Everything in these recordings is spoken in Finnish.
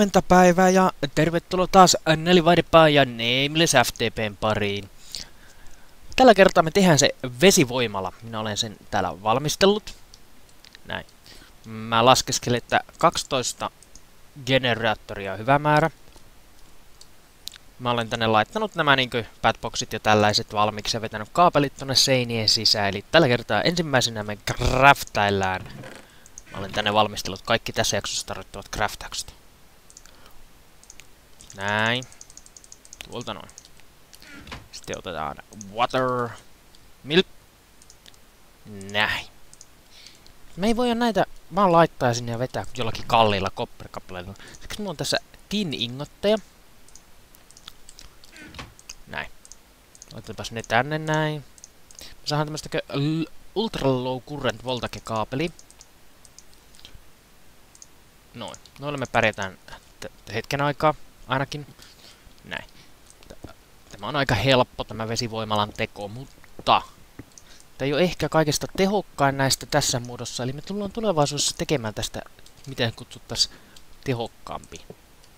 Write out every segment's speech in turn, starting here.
Huomenta päivää ja tervetuloa taas Nelivaidepaa ja Nameless FTPn pariin. Tällä kertaa me tehdään se vesivoimala. Minä olen sen täällä valmistellut. Näin. Mä laskeskelin, että 12 generaattoria on hyvä määrä. Mä olen tänne laittanut nämä padboxit ja tällaiset valmiiksi ja vetänyt kaapelit tonne seinien sisään. Eli tällä kertaa ensimmäisenä me craftaillaan. Mä olen tänne valmistellut kaikki tässä jaksossa tarvittavat craftaukset. Näin. Tuolta noin. Sitten otetaan water. Milk. Näin. Me ei voida näitä vaan laittaa sinne ja vetää jollakin kalliilla copper-kappaleilla. Siksi mulla on tässä tin-ingotteja. Näin. Laitetaanpas ne tänne näin. Me saadaan tämmöstä ultra low current voltage kaapeli. Noin. Noilla me pärjätään hetken aikaa ainakin. Näin. Tämä on aika helppo tämä vesivoimalan teko, mutta tämä ei ole ehkä kaikista tehokkain näistä tässä muodossa. Eli me tullaan tulevaisuudessa tekemään tästä, miten kutsuttaisiin, tehokkaampi.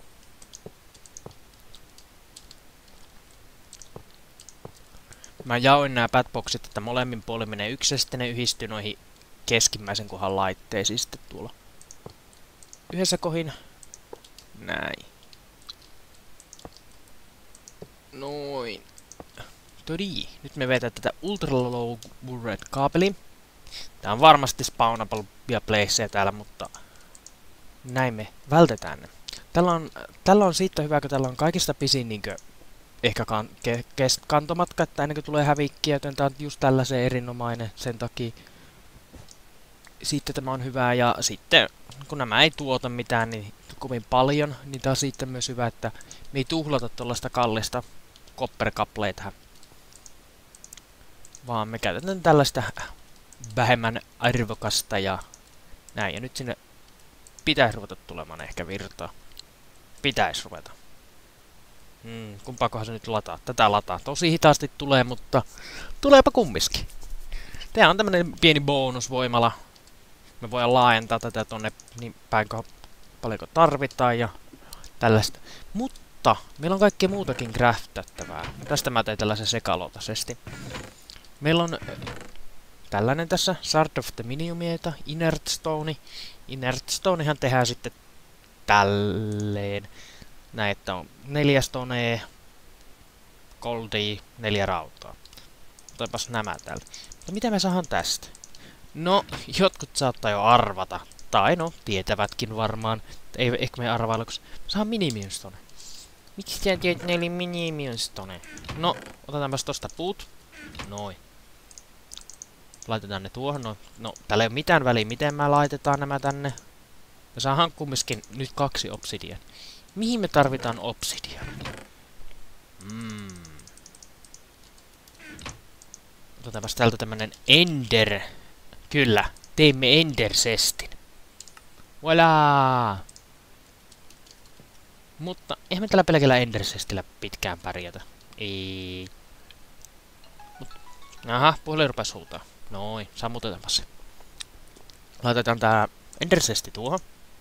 Mä jaoin nämä padboxit, että molemmin puolin menee yksi ja sitten ne yhdistyy noihin keskimmäisen kohdan laitteisiin sitten tuolla yhdessä kohin. Näin. Noin. Todii. Nyt me vetää tätä ultra low current kaapeliin. Tää on varmasti spawnable placeja täällä, mutta näin me vältetään ne. Tällä on siitä hyvä, kun tällä on kaikista pisin ehkä kantomatka, että ennen kuin tulee hävikkiä, joten tää on just tällaisen erinomainen sen takia. Sitten tämä on hyvää ja sitten kun nämä ei tuota mitään niin kovin paljon, niin tää on sitten myös hyvä, että me ei tuhlata tuollaista kallista copper-kappaleita, vaan me käytetään tällaista vähemmän arvokasta ja näin. Ja nyt sinne pitäisi ruveta tulemaan ehkä virtaa. Pitäisi ruveta. Kumpaakohan se nyt lataa? Tätä lataa. Tosi hitaasti tulee, mutta tuleepa kumminkin. Tää on tämmönen pieni bonusvoimala. Me voidaan laajentaa tätä tonne niin päin paljonko tarvitaan ja tällaista. Mutta meillä on kaikkea muutakin craftattavaa. Tästä mä tein tällaisen sekalotaisesti. Meillä on tällainen tässä Shard of the Miniumieita, Inert Stone. Inert Stonehan tehdään sitten tälleen. Näin, että on 4 stonea, goldia, 4 rautaa. Otetaanpas nämä täältä. Mutta mitä me saadaan tästä? No, jotkut saattaa jo arvata. Tai no, tietävätkin varmaan. Ei ehkä me arvailla, kun saadaan minimionstone. Miksi sä tiedät neljä minimionstone? No, otetaanpas tosta puut. Noin. Laitetaan ne tuohon. No, täällä ei ole mitään väliä, miten me laitetaan nämä tänne. Me saadaan kumminkin nyt 2 obsidian. Mihin me tarvitaan obsidian? Otetaanpas täältä tämmönen ender. Kyllä, teimme ender-sestin. Voilà! Mutta eihän me tällä pelkällä ender-sestillä pitkään pärjätä. Ei. Aha, puhelin rupes huutaa. Noin, sammutetaanpa se. Laitetaan tää ender-sesti tuohon.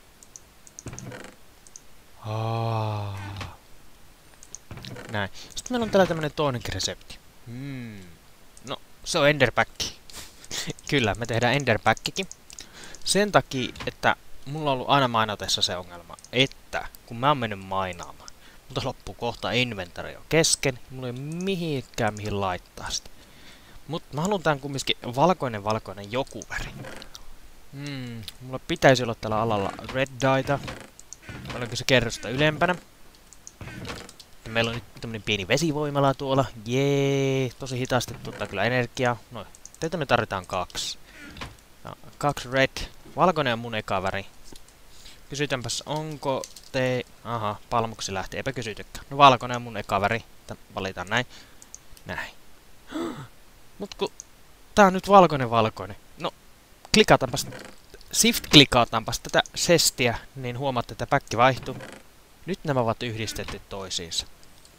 Näin. Sitten meillä on täällä tämmönen toinenkin resepti. No, se on enderpäkki. Kyllä, me tehdään enderpäkkikin. Sen takia, että mulla on ollut aina mainatessa se ongelma, että kun mä oon mennyt mainaamaan, mutta loppuu kohta inventari on kesken, mulla ei ole mihin laittaa sitä. Mutta mä haluan tän kumminkin valkoinen joku väri. Mulla pitäisi olla tällä alalla red dyeta. Olenko se kerrosta ylempänä? Meillä on nyt tämmönen pieni vesivoimala tuolla. Jee, tosi hitaasti tuottaa kyllä energiaa. No, teitä me tarvitaan 2. 2 red. Valkoinen on mun eka väri. Kysytäänpäs, onko te... Aha, palmuksi lähti, eipä kysytykään. No valkoinen on mun eka väri. Valitaan näin. Näin. Mut kun tää on nyt valkoinen. No, klikataanpas... Shift-klikataanpas tätä sestiä, niin huomaatte, että päkki vaihtuu. Nyt nämä ovat yhdistetty toisiinsa.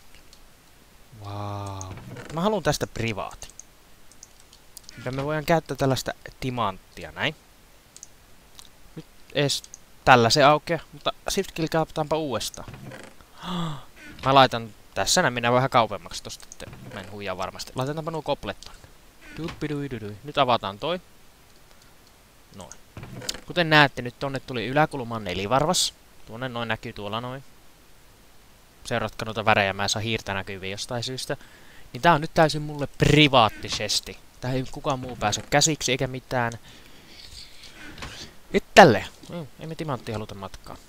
Wow. Mä haluan tästä privaati. Me voidaan käyttää tällaista timanttia, näin. Nyt edes tällä se aukeaa, mutta shift-klikataanpa uudestaan. Mä laitan tässä näin, minä vähän kauemmaksi tosta, että mä en huijaa varmasti. Laitetaanpa nuo koplet tonne. Nyt avataan toi. Noin. Kuten näette, nyt tonne tuli yläkulmaan nelivarvas. Tuonne noin näkyy tuolla noin. Seuratkaa noita värejä, mä en saa hiirtä näkyviin jostain syystä. Niin tää on nyt täysin mulle privaattisesti. Tähän ei kukaan muu pääse käsiksi eikä mitään. Nyt tälleen. Ei me timanttia haluta matkaa.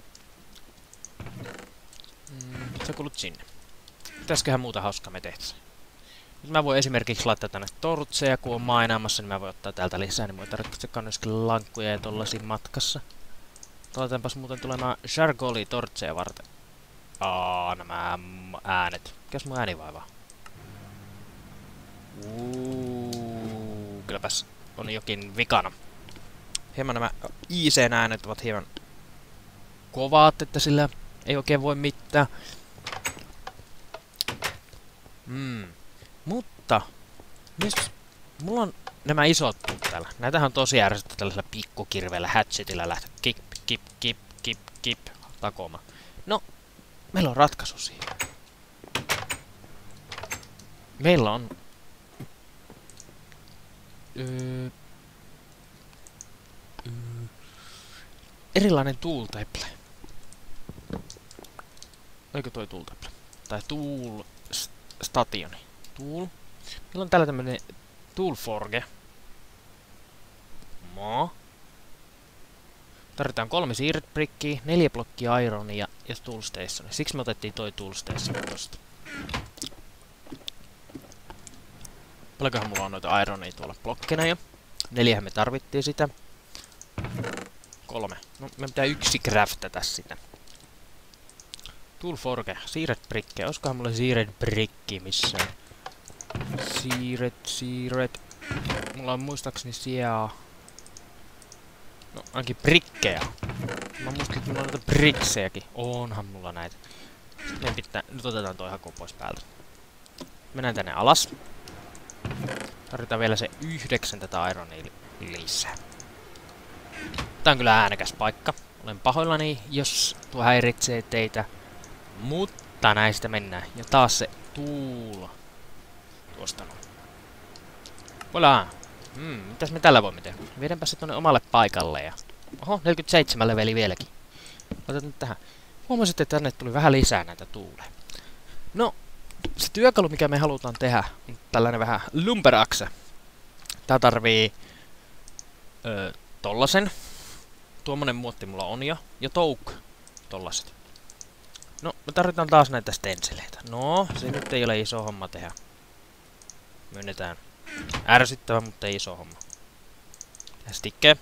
Sä kuulut sinne. Mitäsköhän muuta hauskaa me tehtäisiin? Nyt mä voin esimerkiksi laittaa tänne tortseja, kun on mainaamassa, niin mä voin ottaa täältä lisää, niin mä tarvitsekaan myöskin lankkuja ja tollasia matkassa. Laitetaanpas muuten tulemaan Jargoli tortseja varten. Nämä äänet. Mikäs mun ääni vaivaa? Kylläpäs on jokin vikana. Hieman nämä IC-äänet ovat hieman kovaat, että sillä ei oikein voi mitään. Mutta myös mulla on nämä isot täällä. Näitähän on tosi ärsyttä tällaisella pikkukirveellä hatchetilla lähteä kip takomaan. No, meillä on ratkaisu siihen. Meillä on erilainen tooltable. Oliko toi tooltable? Tai tool stationi. Tool. Meillä on täällä tämmönen toolforge. Tarvitaan 3 seared brickia, 4 blokkia ironia ja tool station. Siksi me otettiin toi tool station tosta. Paljonkohan mulla on noita ironia tuolla blokkina jo. 4 me tarvittiin sitä. 3. No, me pitää 1 craftata sitä. Toolforge, seared brickkejä. Olisikohan mulla seared bricki missään? Seared. Mulla on muistaakseni siellä... No, ainakin brikkejä. Mä muistin, että mulla on noita briksejäkin. Onhan mulla näitä. Meidän pitää... Nyt otetaan toi haku pois päältä. Mennään tänne alas. Tarvitaan vielä se 9 tätä ironia lisää. Tää on kyllä äänekäs paikka. Olen pahoillani, jos tuo häiritsee teitä. Mutta näistä mennään. Ja taas se tuula. Tuosta noin. Voilà. Mitäs me tällä voimme tehdä? Viedäänpä se tonne omalle paikalle ja... Oho, 47 leveli vieläkin. Otetaan nyt tähän. Huomasit, että tänne tuli vähän lisää näitä tuuleja. No, se työkalu, mikä me halutaan tehdä, on tällainen vähän lumberakse. Tää tarvii... tollasen. Tuommoinen muotti mulla on jo. Ja touk. Tollaset. No, me tarvitaan taas näitä stenceleitä. No, se nyt ei ole iso homma tehdä. Myönnetään. Ärsyttävä, mutta ei iso homma. Ja stikke.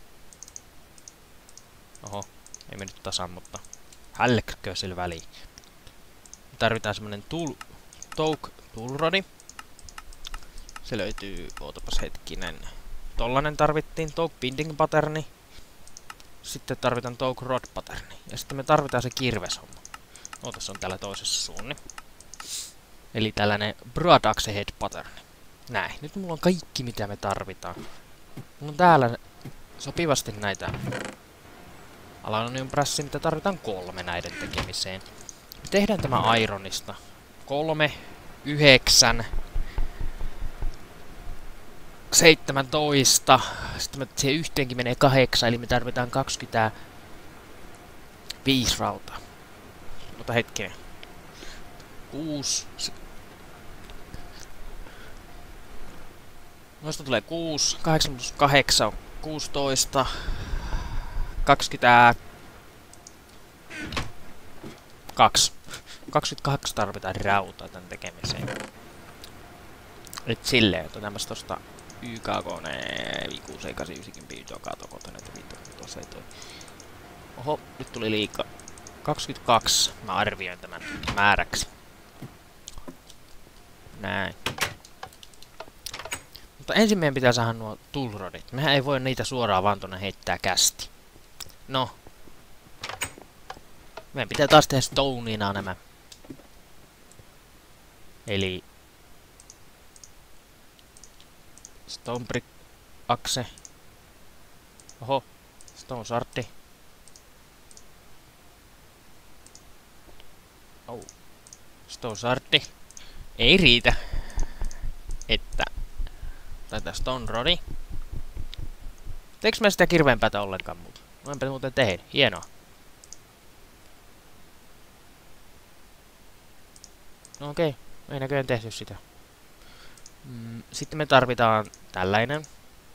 Oho, ei mennyt tasan, mutta... Hällekkö sillä väliin. Me tarvitaan semmonen toolrodi. Se löytyy, ootapas hetkinen. Tollanen tarvittiin, touk binding patterni. Sitten tarvitaan touk rod patterni. Ja sitten me tarvitaan se kirveshomma. Ootas, on täällä toisessa suunni. Eli tällainen broad axe head patterni. Näin. Nyt mulla on kaikki, mitä me tarvitaan. Mulla on täällä sopivasti näitä aluminium brassia, mitä tarvitaan 3 näiden tekemiseen. Me tehdään tämä ironista. 3, 9, 17. Sitten se yhteenkin menee 8, eli me tarvitaan 25 rautaa. Mutta hetkinen. 6. Noista tulee 6. 8 plus 8 on 16. 22. 22 tarvitaan rautaa tän tekemiseen. Nyt silleen, että tämmöstä tosta YK-koneen 5890 pyytää katokota näitä tuossa ei toi. Oho, nyt tuli liikaa. 22. Mä arvioin tämän määräksi. Näin. Mutta ensin meidän pitää saada nuo toolrodit. Mehän ei voi niitä suoraan vaan tonne heittää kästi. No. Meidän pitää taas tehdä stoneina nämä. Eli... Stone brick axe. Oho. Stone sartti. Stone-sartti. Ei riitä. Että... Tätä stone rodi. Teekö mä sitä kirveenpäätä ollenkaan muuta? No enpä muuten tehdä. Hienoa. No okei. Ei näköjään tehty sitä. Sitten me tarvitaan tällainen.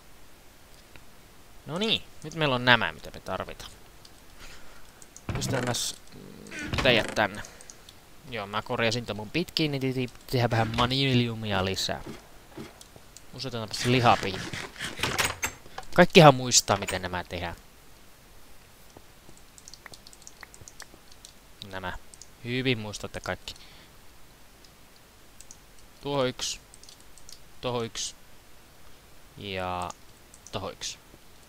No niin. Nyt meillä on nämä, mitä me tarvitaan. Pistämäs teidät tänne. Joo, mä korjasin ton mun pitkiin, niin tehdään vähän maniliumia lisää. Usutetaanpa se lihapiin. Kaikkihan muistaa, miten nämä tehdään. Nämä. Hyvin muistatte kaikki. Tuohon yksi. Tohon yksi. Ja tohon yksi.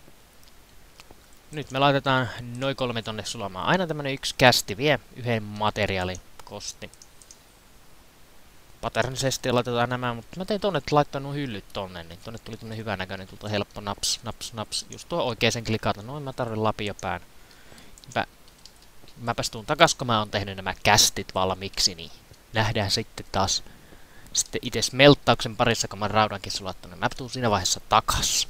Nyt me laitetaan noin 3 tonne sulamaan. Aina tämmönen yksi kästi vie yhden materiaalikosti. Paternisesti laitetaan nämä, mutta mä tein tonne, että laittaa nuo hyllyt tonne, niin tonne tuli tämmönen hyvän näköinen, tulta helppo naps, naps, naps. Just tuo oikeeseen klikata, noin mä tarvin lapiopään. Mäpäs tuun takas, kun mä oon tehnyt nämä kästit valmiiksi, niin nähdään sitten taas sitten itse smelttauksen parissa, kun mä raudankin sulattanut. Mä tuun siinä vaiheessa takas.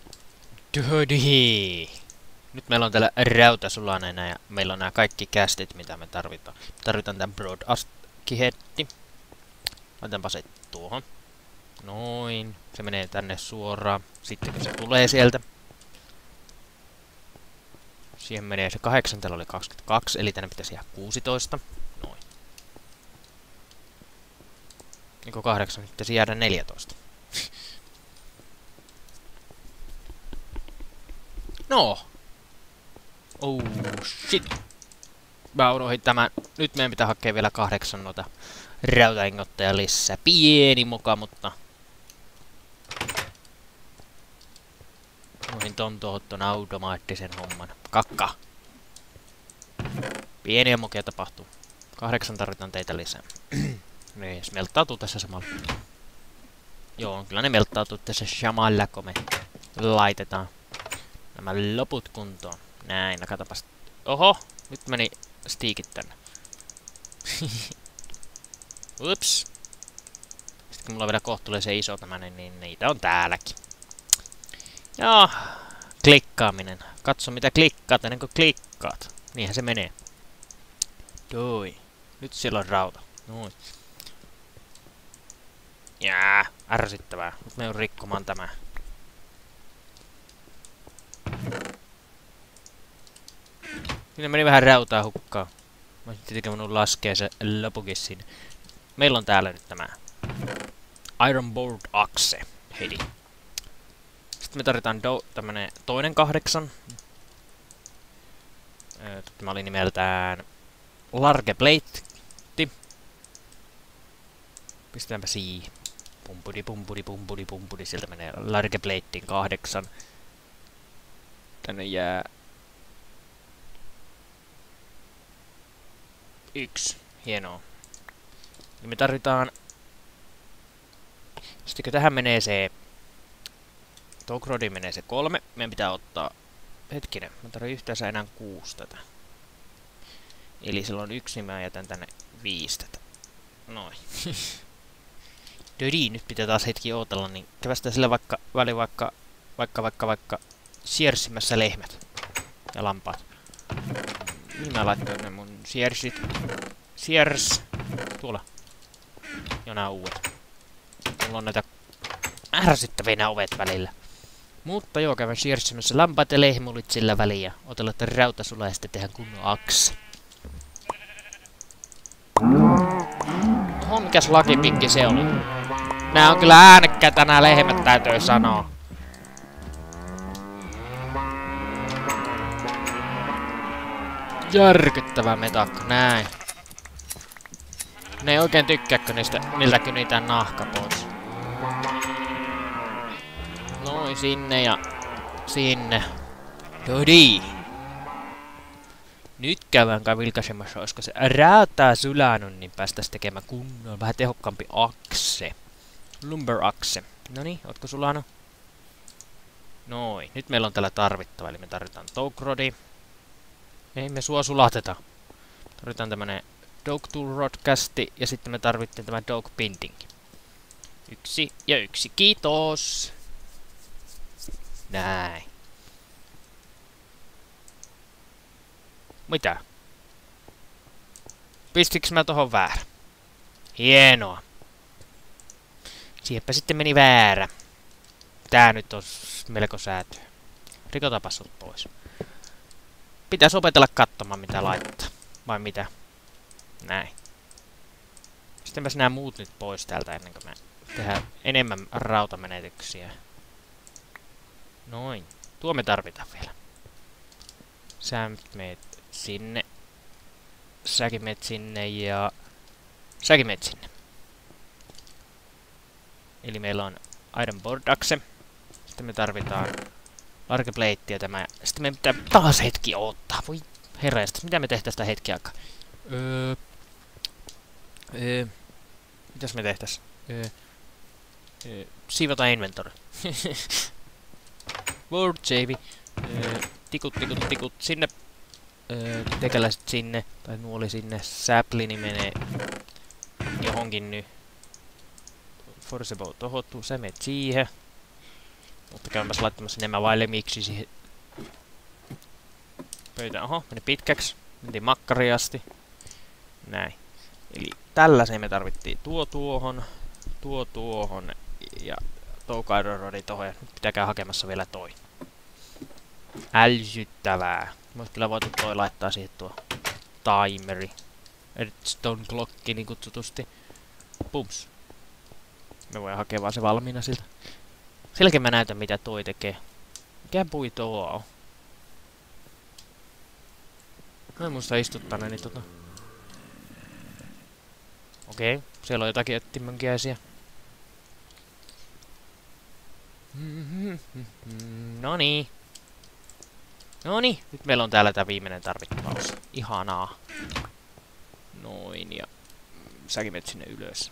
Töhdii! Nyt meillä on täällä rauta sulaneena ja meillä on nämä kaikki kästit, mitä me tarvitaan. Me tarvitaan tämän broadcast-kihetti. Laitetaanpa se tuohon. Noin. Se menee tänne suoraan. Sitten kun se tulee sieltä. Siihen menee se 8, täällä oli 22, eli tänne pitäisi jää 16. Noin. Niin 8, pitäisi jäädä 14. No! Oh shit! Mä unohdin tämän. Nyt meidän pitää hakea vielä 8 noita rautaingotteja lisää. Pieni muka, mutta... Unohdin ton automaattisen homman. Kakka! Pieniä mukia tapahtuu. 8 tarvitaan teitä lisää. Ne smelttautuu tässä samalla. Joo, kyllä ne melttautuu tässä samalla, kun me laitetaan nämä loput kuntoon. Näin, nakatapas. Oho, nyt meni stiikit tänne. Ups. Sitten kun mulla on vielä kohtuullisen iso tämmönen, niin niitä on täälläkin. Joo, klikkaaminen. Katso mitä klikkaat ennen kuin klikkaat. Niinhän se menee. Toi. Nyt siellä on rauta. Noin. Jää, ärsyttävää. Nyt me on rikkomaan tämä. Siinä meni vähän rautaa hukkaan. Mä olisin tietenkin voinut laskea se lopukin sinne. Meillä on täällä nyt tämä Iron Board Axe. Hedi. Sitten me tarvitaan tämmönen toinen 8. Tämä oli nimeltään Large Plate. Pistetäänpä siihen. Pumpudi, pumpudi, pumpudi, pumpudi. Sieltä menee Large Plateen 8. Tänne jää 1. Hienoa. Ja me tarvitaan... Sitten kun tähän menee se... Togrodiin menee se 3. Meidän pitää ottaa... Hetkinen, mä tarvitsen yhteensä enää 6 tätä. Eli silloin 1, niin mä jätän tänne 5 tätä. Noin. Dödi, nyt pitää taas hetki ootella, niin kävästään sille vaikka siersimässä lehmät ja lampaat. Mihin mä laittoin ne mun siersit? Siers! Tuolla. Jo nää uudet. Mulla on näitä ärsyttäviä nää ovet välillä. Mutta joo, kävän siersimässä lampaat ja lehmulit sillä väliin ja otellatte rautasula ja sitten tehdään kunnon aksi. Oho, mikäs lakipikki se oli? Nää on kyllä äänekkäitä nää lehmät, täytyy sanoa. Järkyttävä metakka, näin. Ne ei oikein tykkääkö niiltä kynitään nahka pois. Noin sinne ja sinne. Jodi. Nyt käydään kai vilkaisemassa, olisiko se rautaa sulanut, niin päästäis tekemään kunnon vähän tehokkaampi akse. Lumber akse. Noniin, ootko sulanut? Noin, nyt meillä on täällä tarvittava, eli me tarvitaan toukrodi. Ei me sua sulateta. Tarvitaan tämmönen Dog Tool Rodcasti ja sitten me tarvittiin tämä Dog Binding. 1 ja 1. Kiitos! Näin. Mitä? Pistiks mä tohon väärä? Hienoa. Siihenpä sitten meni väärä. Tää nyt on melko säätöä. Rikotaanpa sut pois. Pitäis opetella katsomaan mitä laittaa. Vai mitä? Näin. Sitten mä nämä muut nyt pois täältä ennen kuin me tehdään enemmän rautamenetyksiä. Noin. Tuo me tarvitaan vielä. Sä meet sinne. Säkin meet sinne ja... Säkin meet sinne. Eli meillä on Iron Board-akse. Sitten me tarvitaan largeplateia tämä. Sitten me pitää taas hetki odottaa. Voi herrasta, mitä me tehtäis sitä hetki aikaa? Mitäs me tehtäis? Siivota inventory. Board save. Tikut sinne. Tekäläiset sinne. Tai nuoli sinne. Saplini menee johonkin nyt. Forcebo tohottuu. Sä menet siihen. Mutta käymässä laittamassa nämä valmiiksi siihen pöytään. Oho, meni pitkäksi. Mentiin makkariin asti. Näin. Eli tällaiseen me tarvittiin tuo tuohon ja toukaidorodi tohon. Ja nyt pitää käydä hakemassa vielä toi. Älsyttävää. Mä ois kyllä voitu toi laittaa siihen tuo timeri. Redstone clocki niin kutsutusti. Pums. Me voidaan hakea vaan se valmiina siltä. Silläkin mä näytän mitä toi tekee. Mikä pui tuo on? Mä en muista istuttaneeni tota. Okei, siellä on jotakin öttimönkiäisiä. Noniin. Noniin, nyt meillä on täällä tää viimeinen tarvittava osa. Ihanaa. Noin ja... Säkin menet sinne ylös.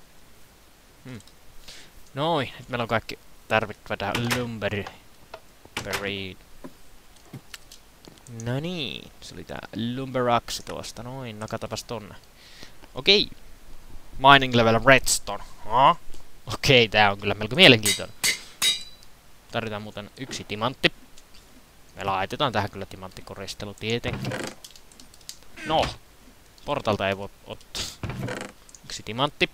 Noin, nyt meillä on kaikki tarvittava tähän lumberi. No niin, se oli tää lumberaksi tuosta. Noin, nakatapas tonne. Okei. Mining level redstone. Okei, tää on kyllä melko mielenkiintoinen. Tarvitaan muuten 1 timantti. Me laitetaan tähän kyllä timanttikoristelu tietenkin. No, portalta ei voi ottaa. 1 timantti.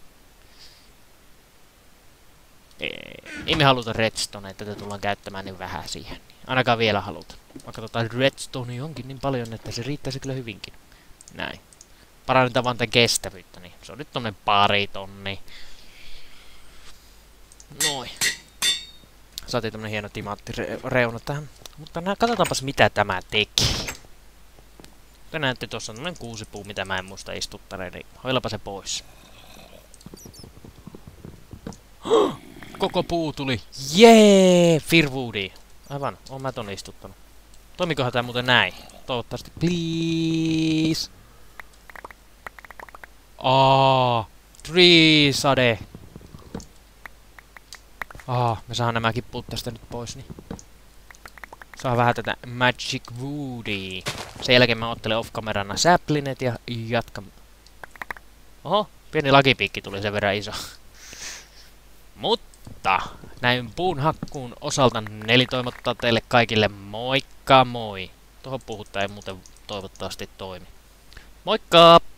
Ei me haluta redstone, että tätä tullaan käyttämään niin vähän siihen. Ainakaan vielä haluta. Vaikka redstone onkin niin paljon, että se riittäisi kyllä hyvinkin. Näin. Parannetaan vaan tämän kestävyyttä, niin se on nyt tommonen 2 tonnia. Noin. Saatiin tämmönen hieno timanttireuna tähän. Mutta katsotaanpas mitä tämä teki. Te näette tuossa on tämmönen 6 puu, mitä mä en muista istuttaneen, niin hoilapa se pois. Koko puu tuli. Jee! Firwoodi. Aivan, oon mä ton istuttanut. Toimikohan tää muuten näin? Toivottavasti. Please! Tree-sade. Me saadaan nämäkin puut tästä nyt pois, niin. Saa vähän tätä magic woodia. Sen jälkeen mä ottelen off-kamerana saplinet ja jatkan. Oho, pieni lakipiikki tuli sen verran iso. Mutta näin puun hakkuun osalta Neli toivottaa teille kaikille moikka moi. Tuohon puhutta ei muuten toivottavasti toimi. Moikka!